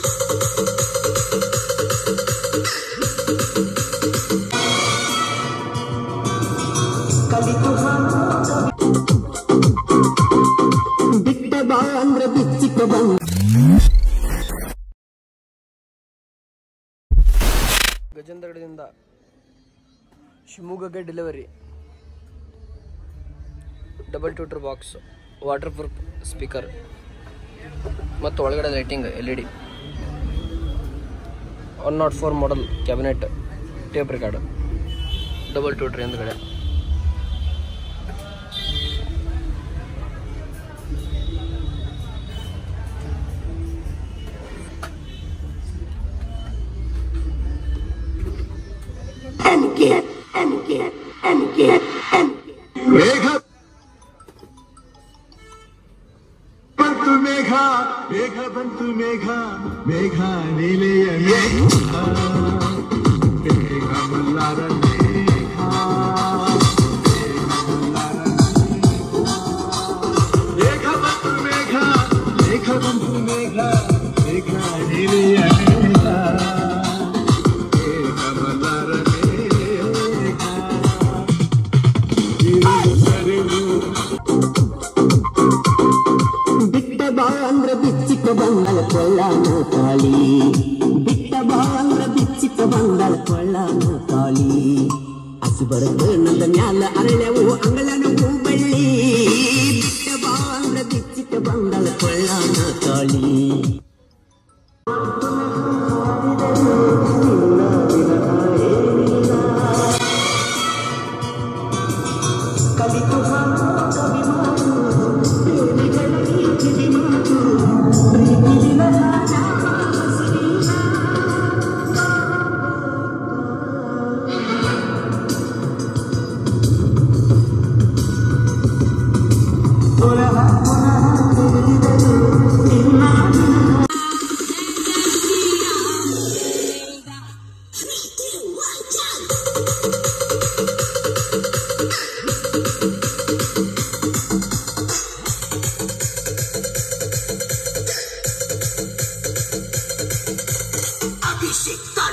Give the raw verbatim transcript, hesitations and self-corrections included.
ಗಜೇಂದ್ರಗಡದಿಂದ ಶಿವಮೊಗ್ಗಕ್ಕೆ delivery. Double tweeter box, waterproof speaker ಮತ್ತು ಒಳಗಡೆ lighting L E D. One not four model cabinet, tape record, double tweeter ಹಿಂದ್ಗಡೆ. ಮೇಘ ಬಂತು ಮೇಘ, ಮೇಘ ಬಂತು ಮೇಘ, ಮೇಘ ನೀಲೆಯ ಮೇಘ, ಮೇಘ ಮಲ್ಲಾರ ಮೇಘ, ಮೇಘ ಬಂತು ಮೇಘ, ಮೇಘ ಬಂತು ಮೇಘ, ಮೇಘ ನೀಲೆಯ ಮೇಘ, ಮೇಘ ಮಲ್ಲಾರ ಬಿಟ್ಟ ಬಾ ಅಂದ್ರ ಬಿಚ್ಚಿಕ ಬಂದಳ ಕೊಳ್ಳಾನ ತಾಳಿ, ಬಿಟ್ಟ ಬಾ ಅಂದ್ರ ಬಿಚ್ಚಿಕ ಬಂದಳ ಕೊಳ್ಳಾನ ತಾಳಿ. ಹಸಿ ಬರುತ್ತೆ ನಂದ ಮ್ಯಾಲ ಅರಳೆವು ಅಂಗಳನವು ಬಳ್ಳಿ, ಬಿಟ್ಟ ಬಾ ಅಂದ್ರ ಬಿಚ್ಚಿಕ ಬಂದಳ ಕೊಳ್ಳಾನ ತಾಳಿ. ಕಲಿತು ಕವಿ ಮಾಡು ಕಿವಿ ಮಾತು ಪ್ರೀತಿನ Abhishek.